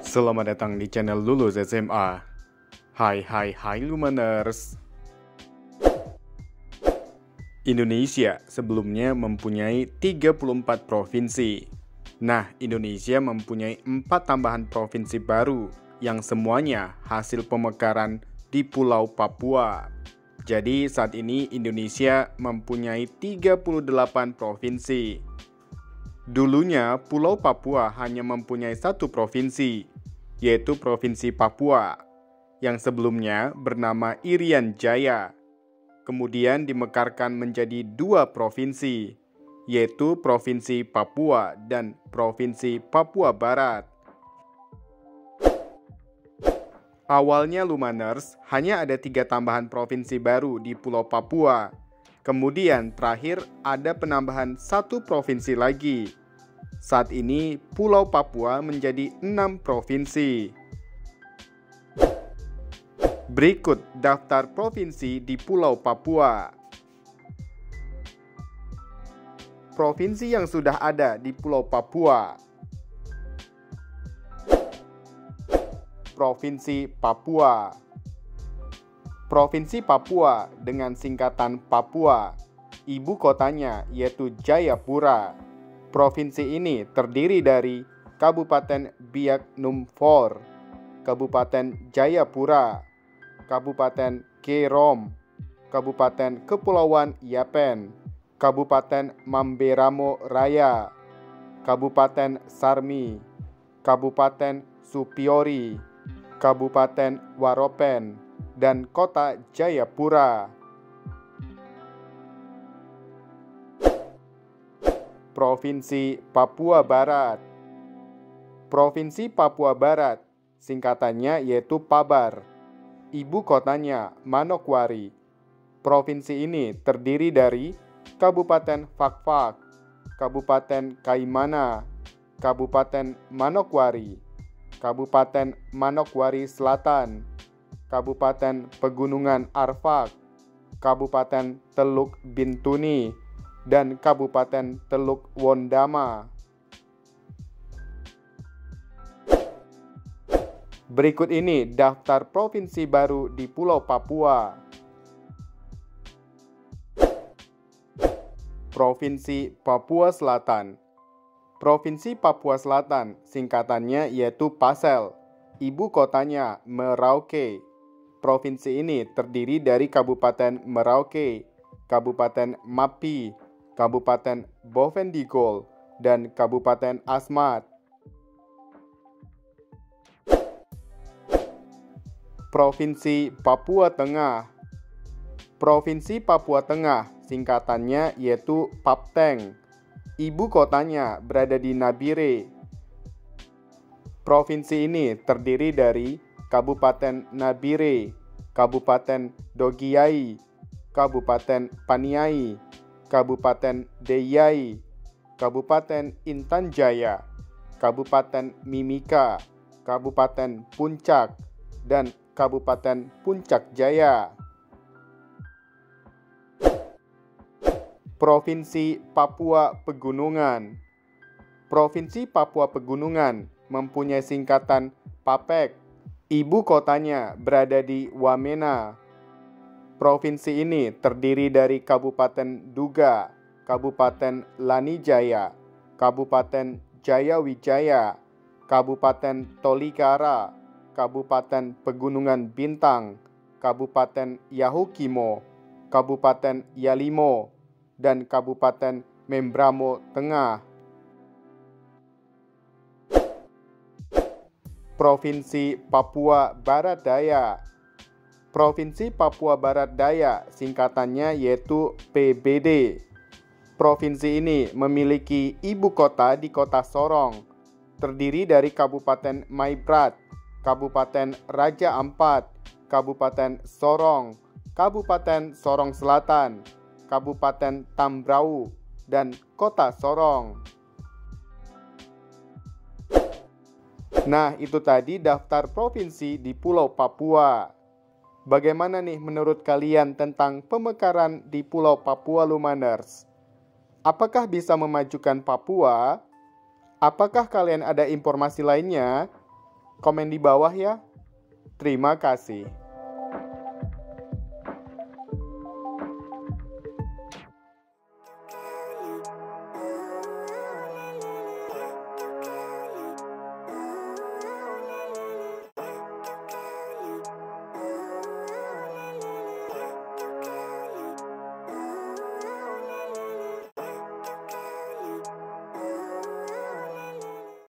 Selamat datang di channel Lulus SMA. Hai Lumaners. Indonesia sebelumnya mempunyai 34 provinsi. Nah, Indonesia mempunyai 4 tambahan provinsi baru yang semuanya hasil pemekaran di Pulau Papua. Jadi saat ini Indonesia mempunyai 38 provinsi. Dulunya Pulau Papua hanya mempunyai satu provinsi, yaitu Provinsi Papua, yang sebelumnya bernama Irian Jaya. Kemudian dimekarkan menjadi 2 provinsi, yaitu Provinsi Papua dan Provinsi Papua Barat. Awalnya Lumaners hanya ada 3 tambahan provinsi baru di Pulau Papua. Kemudian terakhir ada penambahan 1 provinsi lagi. Saat ini Pulau Papua menjadi 6 provinsi. Berikut daftar provinsi di Pulau Papua. Provinsi yang sudah ada di Pulau Papua. Provinsi Papua. Provinsi Papua dengan singkatan Papua. Ibu kotanya yaitu Jayapura. Provinsi ini terdiri dari Kabupaten Biak Numfor, Kabupaten Jayapura, Kabupaten Kerom, Kabupaten Kepulauan Yapen, Kabupaten Mamberamo Raya, Kabupaten Sarmi, Kabupaten Supiori, Kabupaten Waropen, dan Kota Jayapura. Provinsi Papua Barat. Provinsi Papua Barat, singkatannya yaitu Pabar. Ibu kotanya Manokwari. Provinsi ini terdiri dari Kabupaten Fakfak, Kabupaten Kaimana, Kabupaten Manokwari, Kabupaten Manokwari Selatan, Kabupaten Pegunungan Arfak, Kabupaten Teluk Bintuni, dan Kabupaten Teluk Wondama. Berikut ini daftar provinsi baru di Pulau Papua. Provinsi Papua Selatan. Provinsi Papua Selatan, singkatannya yaitu Pasel. Ibu kotanya Merauke. Provinsi ini terdiri dari Kabupaten Merauke, Kabupaten Mapi, Kabupaten Bovendigol, dan Kabupaten Asmat. Provinsi Papua Tengah. Provinsi Papua Tengah, singkatannya yaitu Papteng. Ibu kotanya berada di Nabire. Provinsi ini terdiri dari Kabupaten Nabire, Kabupaten Dogiai, Kabupaten Paniai, Kabupaten Deyai, Kabupaten Intan Jaya, Kabupaten Mimika, Kabupaten Puncak, dan Kabupaten Puncak Jaya. Provinsi Papua Pegunungan. Provinsi Papua Pegunungan mempunyai singkatan Papek. Ibu kotanya berada di Wamena. Provinsi ini terdiri dari Kabupaten Duga, Kabupaten Lanijaya, Kabupaten Jayawijaya, Kabupaten Tolikara, Kabupaten Pegunungan Bintang, Kabupaten Yahukimo, Kabupaten Yalimo, dan Kabupaten Membramo Tengah. Provinsi Papua Barat Daya. Provinsi Papua Barat Daya, singkatannya yaitu PBD. Provinsi ini memiliki ibu kota di Kota Sorong, terdiri dari Kabupaten Maibrat, Kabupaten Raja Ampat, Kabupaten Sorong, Kabupaten Sorong Selatan, Kabupaten Tambrau, dan Kota Sorong. Nah, itu tadi daftar provinsi di Pulau Papua. Bagaimana nih menurut kalian tentang pemekaran di Pulau Papua, Lumaners? Apakah bisa memajukan Papua? Apakah kalian ada informasi lainnya? Komen di bawah ya. Terima kasih.